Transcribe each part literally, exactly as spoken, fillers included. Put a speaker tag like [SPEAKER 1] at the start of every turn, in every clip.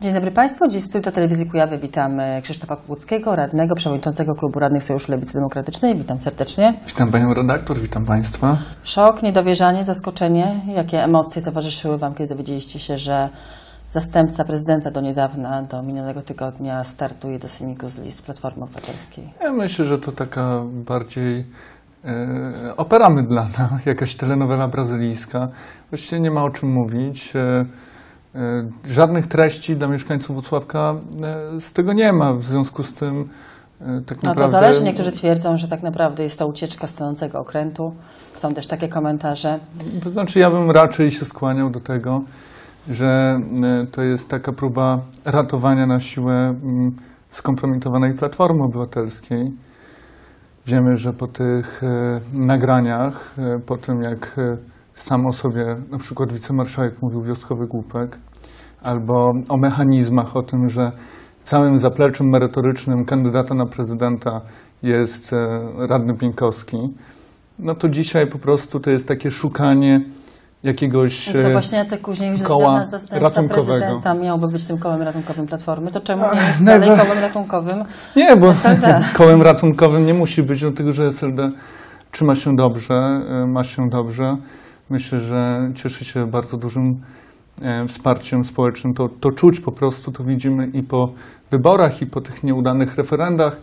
[SPEAKER 1] Dzień dobry Państwu. Dziś w studiu Telewizji Kujawy witam Krzysztofa Kukuckiego, radnego, przewodniczącego Klubu Radnych Sojuszu Lewicy Demokratycznej. Witam serdecznie.
[SPEAKER 2] Witam Panią redaktor, witam Państwa.
[SPEAKER 1] Szok, niedowierzanie, zaskoczenie. Jakie emocje towarzyszyły Wam, kiedy dowiedzieliście się, że zastępca prezydenta do niedawna, do minionego tygodnia startuje do Sejmiku z list Platformy Obywatelskiej?
[SPEAKER 2] Ja myślę, że to taka bardziej e, opera mydlana, jakaś telenowela brazylijska. Właściwie nie ma o czym mówić. E, e, żadnych treści dla mieszkańców Włocławka e, z tego nie ma. W związku z tym e, tak naprawdę...
[SPEAKER 1] No to zależy. Niektórzy twierdzą, że tak naprawdę jest to ucieczka stanącego okrętu. Są też takie komentarze.
[SPEAKER 2] To znaczy ja bym raczej się skłaniał do tego, że to jest taka próba ratowania na siłę skompromitowanej Platformy Obywatelskiej. Wiemy, że po tych nagraniach, po tym jak sam o sobie na przykład wicemarszałek mówił wioskowy głupek, albo o mechanizmach, o tym, że całym zapleczem merytorycznym kandydata na prezydenta jest radny Pieńkowski, no to dzisiaj po prostu to jest takie szukanie jakiegoś
[SPEAKER 1] Co właśnie Jacek Kuźniewicz,
[SPEAKER 2] koła
[SPEAKER 1] zastępca prezydenta, miałby być tym kołem ratunkowym Platformy, to czemu nie jest
[SPEAKER 2] Never.
[SPEAKER 1] dalej kołem ratunkowym
[SPEAKER 2] Nie, bo
[SPEAKER 1] S L D?
[SPEAKER 2] Kołem ratunkowym nie musi być, dlatego że S L D trzyma się dobrze, ma się dobrze. Myślę, że cieszy się bardzo dużym wsparciem społecznym. To, to czuć po prostu, to widzimy i po wyborach, i po tych nieudanych referendach.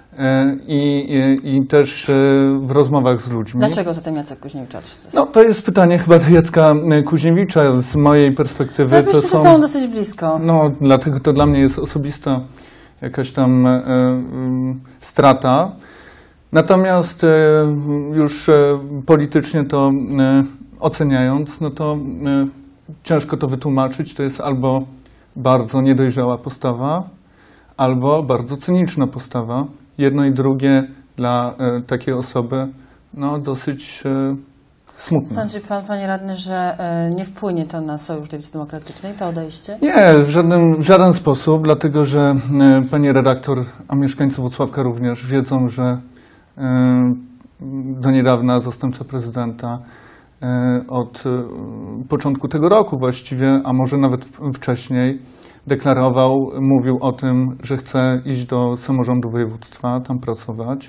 [SPEAKER 2] I, i, I też w rozmowach z ludźmi.
[SPEAKER 1] Dlaczego zatem Jacek Kuźniewicz odszedł?
[SPEAKER 2] No to jest pytanie chyba do Jacka Kuźniewicza. Z mojej perspektywy
[SPEAKER 1] no,
[SPEAKER 2] to są...
[SPEAKER 1] są dosyć blisko.
[SPEAKER 2] No, dlatego to dla mnie jest osobista jakaś tam e, e, strata. Natomiast e, już e, politycznie to e, oceniając, no to e, ciężko to wytłumaczyć. To jest albo bardzo niedojrzała postawa, albo bardzo cyniczna postawa. Jedno i drugie dla e, takiej osoby no, dosyć e, smutne.
[SPEAKER 1] Sądzi Pan, Panie Radny, że e, nie wpłynie to na Sojusz Lewicy Demokratycznej, to odejście?
[SPEAKER 2] Nie, w żaden, w żaden sposób, dlatego że e, Pani redaktor, a mieszkańcy Włocławka również wiedzą, że e, do niedawna zastępca prezydenta e, od e, początku tego roku właściwie, a może nawet wcześniej, deklarował, mówił o tym, że chce iść do samorządu województwa, tam pracować.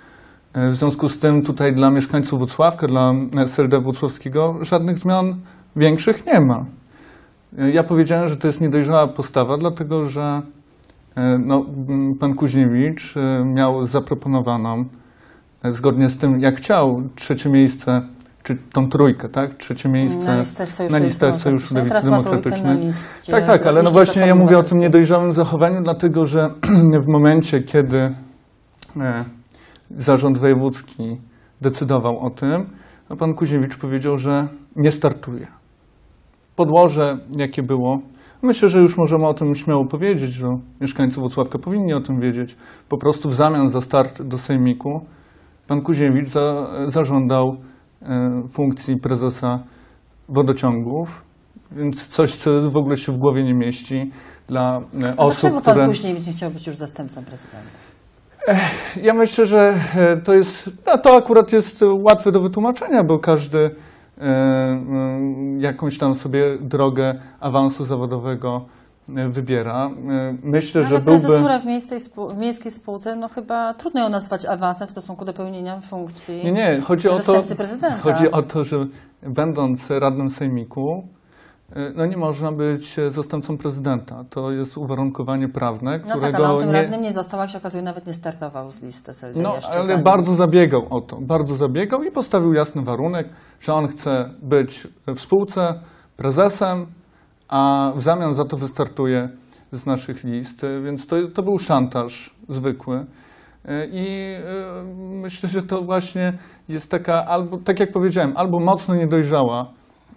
[SPEAKER 2] W związku z tym tutaj dla mieszkańców Włocławka, dla S L D włocławskiego żadnych zmian większych nie ma. Ja powiedziałem, że to jest niedojrzała postawa, dlatego że no, pan Kuźniewicz miał zaproponowaną, zgodnie z tym jak chciał, trzecie miejsce, czy tą trójkę, tak? Trzecie miejsce
[SPEAKER 1] na listach Sojuszu,
[SPEAKER 2] na listach Sojuszu Lewicy Demokratycznej.
[SPEAKER 1] Tak,
[SPEAKER 2] tak, ale no właśnie ja mówię o tym niedojrzałym zachowaniu, dlatego że w momencie, kiedy e, zarząd wojewódzki decydował o tym, no pan Kuźniewicz powiedział, że nie startuje. Podłoże, jakie było, myślę, że już możemy o tym śmiało powiedzieć, że mieszkańcy Włocławka powinni o tym wiedzieć. Po prostu w zamian za start do Sejmiku pan Kuźniewicz za, zażądał funkcji prezesa wodociągów, więc coś, co w ogóle się w głowie nie mieści dla
[SPEAKER 1] A
[SPEAKER 2] osób,
[SPEAKER 1] dlaczego
[SPEAKER 2] które...
[SPEAKER 1] pan Kuźniewicz nie chciał być już zastępcą prezydenta?
[SPEAKER 2] Ja myślę, że to jest, no to akurat jest łatwe do wytłumaczenia, bo każdy jakąś tam sobie drogę awansu zawodowego wybiera. Myślę,
[SPEAKER 1] no,
[SPEAKER 2] że
[SPEAKER 1] ale
[SPEAKER 2] byłby...
[SPEAKER 1] prezesura w, miejskiej spół w miejskiej spółce, no chyba trudno ją nazwać awansem w stosunku do pełnienia funkcji
[SPEAKER 2] Nie, nie, chodzi o to,
[SPEAKER 1] zastępcy prezydenta.
[SPEAKER 2] chodzi o to, że będąc radnym sejmiku, no nie można być zastępcą prezydenta. To jest uwarunkowanie prawne, którego...
[SPEAKER 1] No tak, ale on tym
[SPEAKER 2] nie...
[SPEAKER 1] radnym nie został, jak się okazuje, nawet nie startował z listy S L D.
[SPEAKER 2] No,
[SPEAKER 1] jeszcze
[SPEAKER 2] ale
[SPEAKER 1] zanim.
[SPEAKER 2] bardzo zabiegał o to, bardzo zabiegał i postawił jasny warunek, że on chce być w spółce prezesem, a w zamian za to wystartuje z naszych list, więc to, to był szantaż zwykły. I myślę, że to właśnie jest taka, albo, tak jak powiedziałem, albo mocno niedojrzała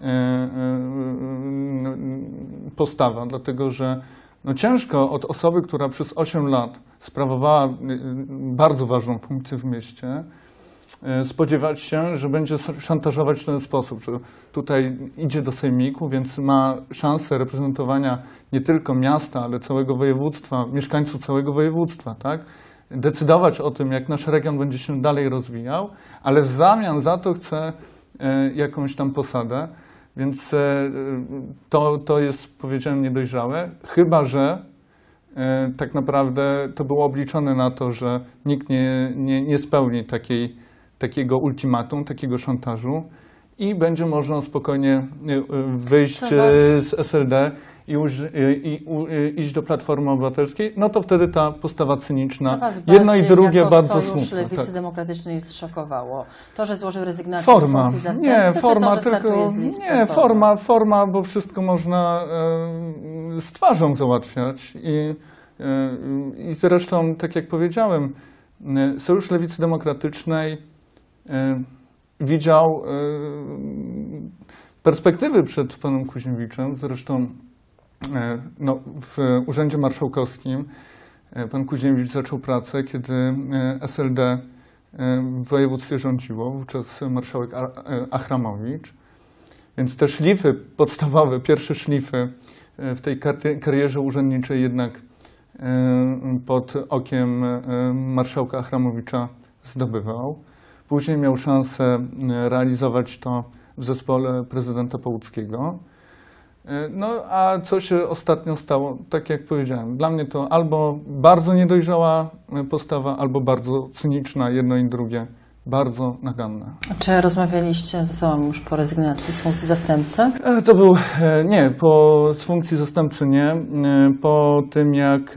[SPEAKER 2] postawa, dlatego że no ciężko od osoby, która przez osiem lat sprawowała bardzo ważną funkcję w mieście, spodziewać się, że będzie szantażować w ten sposób, że tutaj idzie do sejmiku, więc ma szansę reprezentowania nie tylko miasta, ale całego województwa, mieszkańców całego województwa, tak? Decydować o tym, jak nasz region będzie się dalej rozwijał, ale w zamian za to chce jakąś tam posadę. Więc to, to jest, powiedziałem, niedojrzałe, chyba że tak naprawdę to było obliczone na to, że nikt nie, nie, nie spełni takiej, takiego ultimatum, takiego szantażu i będzie można spokojnie wyjść
[SPEAKER 1] was...
[SPEAKER 2] z S L D i, uż, i, i iść do Platformy Obywatelskiej, no to wtedy ta postawa cyniczna,
[SPEAKER 1] Co was
[SPEAKER 2] jedno i drugie
[SPEAKER 1] jako
[SPEAKER 2] bardzo
[SPEAKER 1] Sojusz
[SPEAKER 2] smutne.
[SPEAKER 1] Lewicy
[SPEAKER 2] Tak.
[SPEAKER 1] Demokratycznej zszokowało? To, że złożył rezygnację
[SPEAKER 2] Forma.
[SPEAKER 1] z funkcji zastępcy,
[SPEAKER 2] Nie,
[SPEAKER 1] czy
[SPEAKER 2] forma,
[SPEAKER 1] to, że
[SPEAKER 2] tylko,
[SPEAKER 1] startuje z listy?
[SPEAKER 2] nie, forma, forma, bo wszystko można e, z twarzą załatwiać i, e, i zresztą, tak jak powiedziałem, e, Sojusz Lewicy Demokratycznej e, widział e, perspektywy przed panem Kuźniewiczem, zresztą e, no, w Urzędzie Marszałkowskim e, pan Kuźniewicz zaczął pracę, kiedy e, S L D w województwie rządziło, wówczas marszałek Achramowicz. Więc te szlify podstawowe, pierwsze szlify w tej karierze urzędniczej jednak pod okiem marszałka Achramowicza zdobywał. Później miał szansę realizować to w zespole prezydenta Pałuckiego. No a co się ostatnio stało? Tak jak powiedziałem, dla mnie to albo bardzo niedojrzała postawa, albo bardzo cyniczna, jedno i drugie, bardzo naganne.
[SPEAKER 1] A czy rozmawialiście ze sobą już po rezygnacji z funkcji zastępcy?
[SPEAKER 2] To był, nie, po, z funkcji zastępcy nie, po tym jak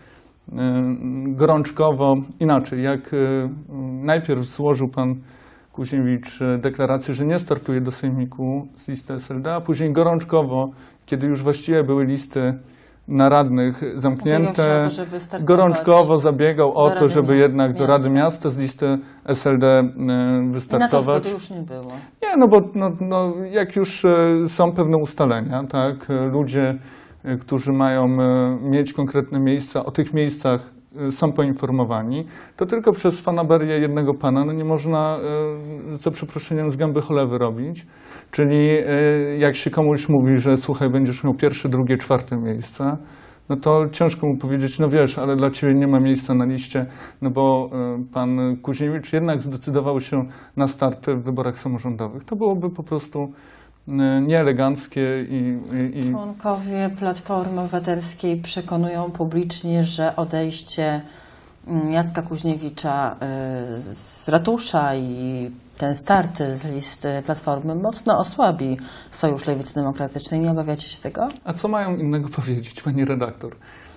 [SPEAKER 2] gorączkowo, inaczej, jak najpierw złożył pan Kuźniewicz deklarację, że nie startuje do Sejmiku z listy S L D, a później gorączkowo, kiedy już właściwie były listy na radnych zamknięte, to, gorączkowo zabiegał o to, żeby jednak do Rady Miasta z listy S L D wystartować.
[SPEAKER 1] I na to zgody już nie było.
[SPEAKER 2] Nie, no bo no, no, jak już są pewne ustalenia, tak, ludzie, którzy mają mieć konkretne miejsca, o tych miejscach są poinformowani, to tylko przez fanaberię jednego pana no nie można, za przeproszeniem, z gęby cholewy robić. Czyli jak się komuś mówi, że słuchaj, będziesz miał pierwsze, drugie, czwarte miejsce, no to ciężko mu powiedzieć, no wiesz, ale dla ciebie nie ma miejsca na liście, no bo pan Kuźniewicz jednak zdecydował się na start w wyborach samorządowych. To byłoby po prostu nieeleganckie i, i...
[SPEAKER 1] Członkowie Platformy Obywatelskiej przekonują publicznie, że odejście Jacka Kuźniewicza z ratusza i ten start z listy Platformy mocno osłabi Sojusz Lewicy Demokratycznej. Nie obawiacie się tego?
[SPEAKER 2] A co mają innego powiedzieć, pani redaktor?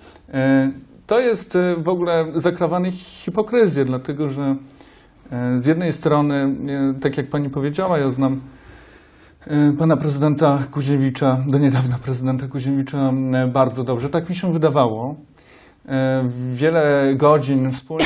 [SPEAKER 2] To jest w ogóle zakrawanie hipokryzję, dlatego że z jednej strony, tak jak pani powiedziała, ja znam pana prezydenta Kuźniewicza, do niedawna prezydenta Kuźniewicza bardzo dobrze. Tak mi się wydawało. Wiele godzin wspólnie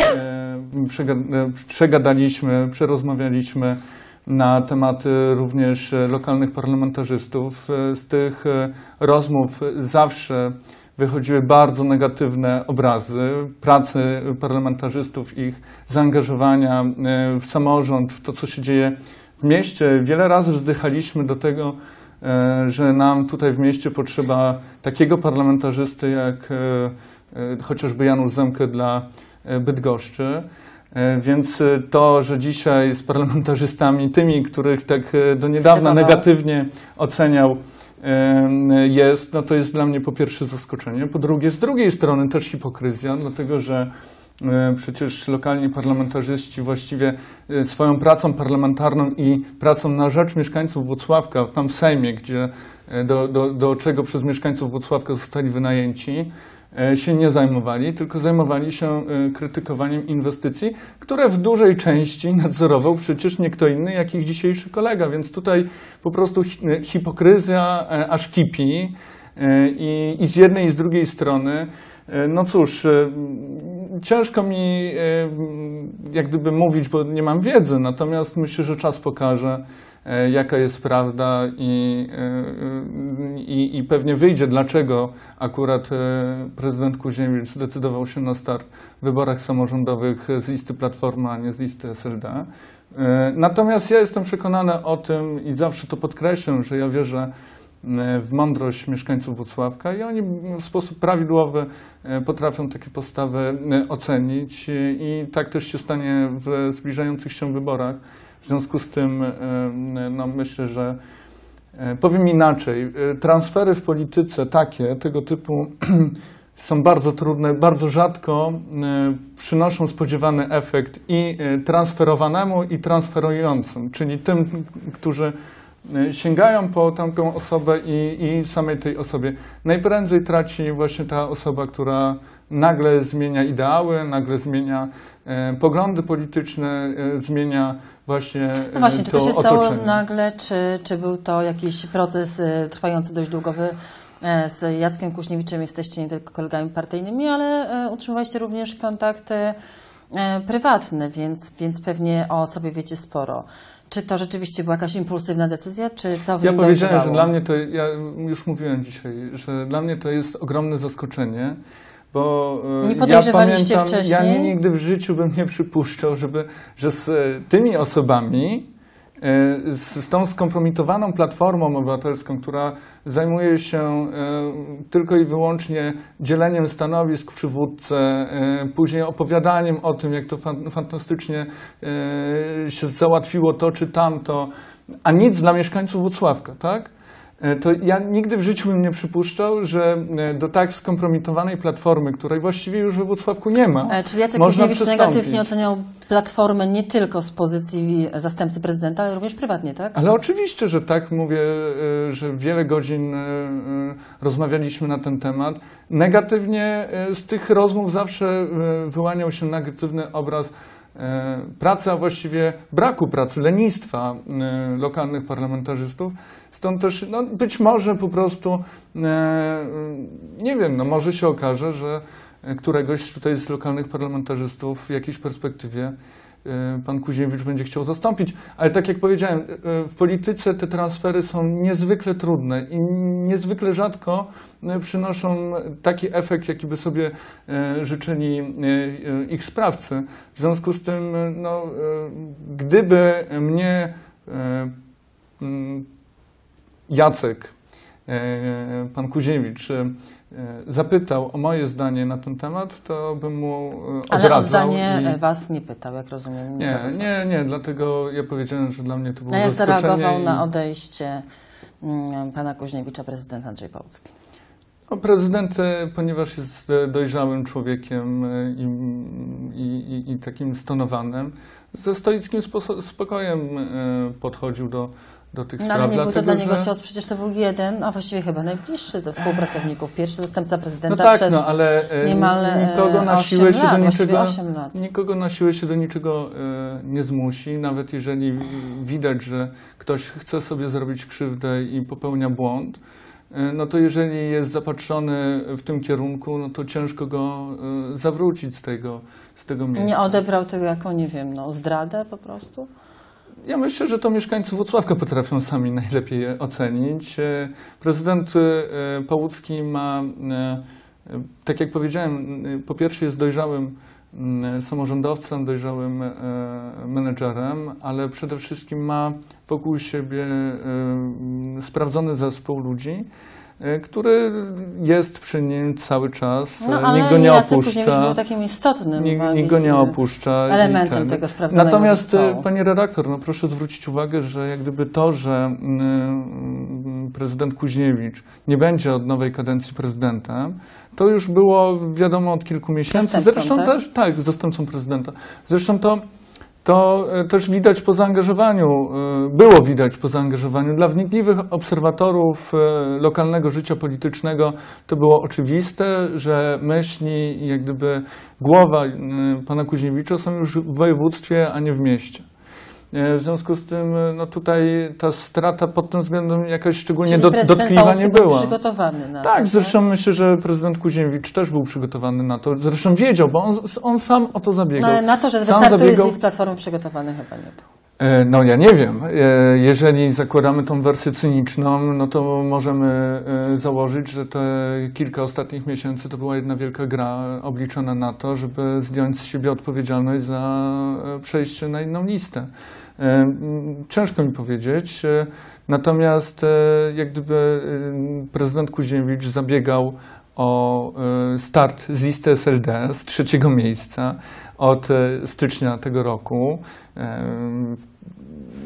[SPEAKER 2] przegadaliśmy, przerozmawialiśmy na tematy również lokalnych parlamentarzystów. Z tych rozmów zawsze wychodziły bardzo negatywne obrazy pracy parlamentarzystów, ich zaangażowania w samorząd, w to, co się dzieje w mieście. Wiele razy wzdychaliśmy do tego, że nam tutaj w mieście potrzeba takiego parlamentarzysty jak chociażby Janusz Zemke dla Bydgoszczy. Więc to, że dzisiaj z parlamentarzystami, tymi, których tak do niedawna negatywnie oceniał, jest, no to jest dla mnie po pierwsze zaskoczenie. Po drugie, z drugiej strony też hipokryzja, dlatego że przecież lokalni parlamentarzyści właściwie swoją pracą parlamentarną i pracą na rzecz mieszkańców Włocławka, tam w Sejmie, gdzie do, do, do czego przez mieszkańców Włocławka zostali wynajęci, się nie zajmowali, tylko zajmowali się krytykowaniem inwestycji, które w dużej części nadzorował przecież nie kto inny, jak ich dzisiejszy kolega. Więc tutaj po prostu hipokryzja aż kipi i, i z jednej i z drugiej strony. No cóż, ciężko mi jak gdyby mówić, bo nie mam wiedzy, natomiast myślę, że czas pokaże, jaka jest prawda i, i, i pewnie wyjdzie, dlaczego akurat prezydent Kuźniewicz zdecydował się na start w wyborach samorządowych z listy Platformy, a nie z listy S L D. Natomiast ja jestem przekonany o tym i zawsze to podkreślę, że ja wierzę w mądrość mieszkańców Włocławka i oni w sposób prawidłowy potrafią takie postawy ocenić i tak też się stanie w zbliżających się wyborach. W związku z tym no, myślę, że Powiem inaczej, transfery w polityce takie, tego typu są bardzo trudne, bardzo rzadko przynoszą spodziewany efekt i transferowanemu, i transferującym, czyli tym, którzy sięgają po taką osobę i, i samej tej osobie. Najprędzej traci właśnie ta osoba, która nagle zmienia ideały, nagle zmienia e, poglądy polityczne, e, zmienia właśnie
[SPEAKER 1] No właśnie,
[SPEAKER 2] to
[SPEAKER 1] czy to się
[SPEAKER 2] otoczenie.
[SPEAKER 1] stało nagle, czy, czy był to jakiś proces e, trwający dość długo? Wy e, z Jackiem Kuźniewiczem jesteście nie tylko kolegami partyjnymi, ale e, utrzymywaliście również kontakty e, prywatne, więc, więc pewnie o sobie wiecie sporo. Czy to rzeczywiście była jakaś impulsywna decyzja, czy to w
[SPEAKER 2] Ja
[SPEAKER 1] nim
[SPEAKER 2] powiedziałem, że
[SPEAKER 1] dojrzewało?
[SPEAKER 2] dla mnie to, ja już mówiłem dzisiaj, że dla mnie to jest ogromne zaskoczenie, bo e,
[SPEAKER 1] Nie podejrzewaliście
[SPEAKER 2] ja pamiętam,
[SPEAKER 1] wcześniej?
[SPEAKER 2] ja nigdy w życiu bym nie przypuszczał, żeby, że z tymi osobami, z, z tą skompromitowaną Platformą Obywatelską, która zajmuje się e, tylko i wyłącznie dzieleniem stanowisk w przywódce, e, później opowiadaniem o tym, jak to fan, fantastycznie e, się załatwiło to czy tamto, a nic dla mieszkańców Włocławka, tak? To ja nigdy w życiu bym nie przypuszczał, że do tak skompromitowanej Platformy, której właściwie już we Włocławku nie ma,
[SPEAKER 1] E, Czyli Jacek
[SPEAKER 2] można
[SPEAKER 1] Kuźniewicz
[SPEAKER 2] przystąpić.
[SPEAKER 1] negatywnie oceniał Platformę nie tylko z pozycji zastępcy prezydenta, ale również prywatnie, tak?
[SPEAKER 2] Ale oczywiście, że tak, mówię, że wiele godzin rozmawialiśmy na ten temat. Negatywnie z tych rozmów zawsze wyłaniał się negatywny obraz pracy, a właściwie braku pracy, lenistwa lokalnych parlamentarzystów. Stąd też, no, być może po prostu, nie wiem, no może się okaże, że któregoś tutaj z lokalnych parlamentarzystów w jakiejś perspektywie pan Kuźniewicz będzie chciał zastąpić. Ale tak jak powiedziałem, w polityce te transfery są niezwykle trudne i niezwykle rzadko przynoszą taki efekt, jaki by sobie życzyli ich sprawcy. W związku z tym, no, gdyby mnie Jacek, pan Kuźniewicz, zapytał o moje zdanie na ten temat, to bym mu odradzał.
[SPEAKER 1] Ale o zdanie
[SPEAKER 2] i...
[SPEAKER 1] was nie pytał, jak rozumiem.
[SPEAKER 2] Nie, nie, nie, dlatego ja powiedziałem, że dla mnie to było
[SPEAKER 1] A jak zareagował
[SPEAKER 2] i...
[SPEAKER 1] na odejście um, pana Kuźniewicza prezydent Andrzej Pałucki?
[SPEAKER 2] No, prezydent, ponieważ jest dojrzałym człowiekiem i, i, i takim stonowanym, ze stoickim spokojem podchodził do do tych
[SPEAKER 1] no,
[SPEAKER 2] spraw.
[SPEAKER 1] ale nie był to dla
[SPEAKER 2] że...
[SPEAKER 1] niego cios, przecież to był jeden, a właściwie chyba najbliższy ze współpracowników, pierwszy zastępca prezydenta
[SPEAKER 2] no tak,
[SPEAKER 1] przez
[SPEAKER 2] no, ale
[SPEAKER 1] niemal
[SPEAKER 2] nikogo na siłę się
[SPEAKER 1] lat,
[SPEAKER 2] do niczego,
[SPEAKER 1] osiem lat.
[SPEAKER 2] nikogo na siłę się do niczego e, nie zmusi, nawet jeżeli widać, że ktoś chce sobie zrobić krzywdę i popełnia błąd, e, no to jeżeli jest zapatrzony w tym kierunku, no to ciężko go e, zawrócić z tego, z tego miejsca.
[SPEAKER 1] Nie odebrał tego jako, nie wiem, no, zdradę po prostu?
[SPEAKER 2] Ja myślę, że to mieszkańcy Włocławka potrafią sami najlepiej ocenić. Prezydent Pałucki ma, tak jak powiedziałem, po pierwsze jest dojrzałym samorządowcem, dojrzałym menedżerem, ale przede wszystkim ma wokół siebie sprawdzony zespół ludzi, który jest przy nim cały czas,
[SPEAKER 1] no, ale
[SPEAKER 2] nikt go nie
[SPEAKER 1] Jacek
[SPEAKER 2] opuszcza.
[SPEAKER 1] Kuźniewicz był takim istotnym
[SPEAKER 2] Nikt, nikt go nie opuszcza.
[SPEAKER 1] elementem ten, tego sprawdzonego
[SPEAKER 2] Natomiast,
[SPEAKER 1] zespołu.
[SPEAKER 2] Pani redaktor, no proszę zwrócić uwagę, że jak gdyby to, że y, prezydent Kuźniewicz nie będzie od nowej kadencji prezydentem, to już było wiadomo od kilku miesięcy.
[SPEAKER 1] Zastępcą,
[SPEAKER 2] Zresztą
[SPEAKER 1] tak?
[SPEAKER 2] też, tak, zastępcą prezydenta. Zresztą to To też widać po zaangażowaniu, było widać po zaangażowaniu. Dla wnikliwych obserwatorów lokalnego życia politycznego to było oczywiste, że myśli i jak gdyby głowa pana Kuźniewicza są już w województwie, a nie w mieście. W związku z tym no tutaj ta strata pod tym względem jakaś szczególnie do, dotkliwa nie była.
[SPEAKER 1] Był przygotowany na
[SPEAKER 2] tak,
[SPEAKER 1] to,
[SPEAKER 2] zresztą tak? myślę, że prezydent Kuźniewicz też był przygotowany na to. Zresztą wiedział, bo on, on sam o to zabiegał.
[SPEAKER 1] No ale na to, że
[SPEAKER 2] sam
[SPEAKER 1] wystartuje
[SPEAKER 2] zabiegał...
[SPEAKER 1] z list Platformy przygotowany chyba nie był.
[SPEAKER 2] No ja nie wiem. Jeżeli zakładamy tą wersję cyniczną, no to możemy założyć, że te kilka ostatnich miesięcy to była jedna wielka gra obliczona na to, żeby zdjąć z siebie odpowiedzialność za przejście na inną listę. Ciężko mi powiedzieć, natomiast jak gdyby prezydent Kuźniewicz zabiegał o start z listy S L D z trzeciego miejsca od stycznia tego roku.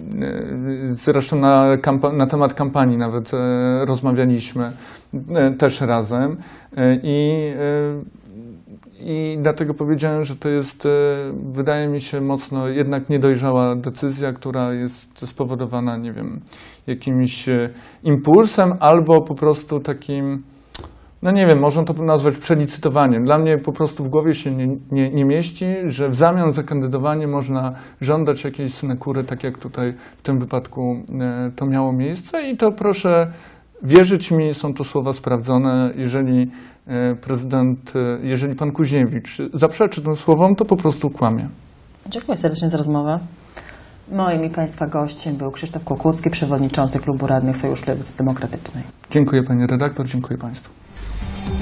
[SPEAKER 2] zresztą na, kampa- na temat kampanii nawet e, rozmawialiśmy e, też razem e, i, e, i dlatego powiedziałem, że to jest, e, wydaje mi się, mocno jednak niedojrzała decyzja, która jest spowodowana, nie wiem, jakimś e, impulsem albo po prostu takim, no nie wiem, można to nazwać przelicytowaniem. Dla mnie po prostu w głowie się nie, nie, nie mieści, że w zamian za kandydowanie można żądać jakiejś synekury, tak jak tutaj w tym wypadku e, to miało miejsce. I to proszę wierzyć mi, są to słowa sprawdzone. Jeżeli e, prezydent, e, jeżeli pan Kuźniewicz zaprzeczy tym słowom, to po prostu kłamie.
[SPEAKER 1] Dziękuję serdecznie za rozmowę. Moim i Państwa gościem był Krzysztof Kukucki, przewodniczący Klubu Radnych Sojuszu Lewicy Demokratycznej.
[SPEAKER 2] Dziękuję pani redaktor, dziękuję państwu.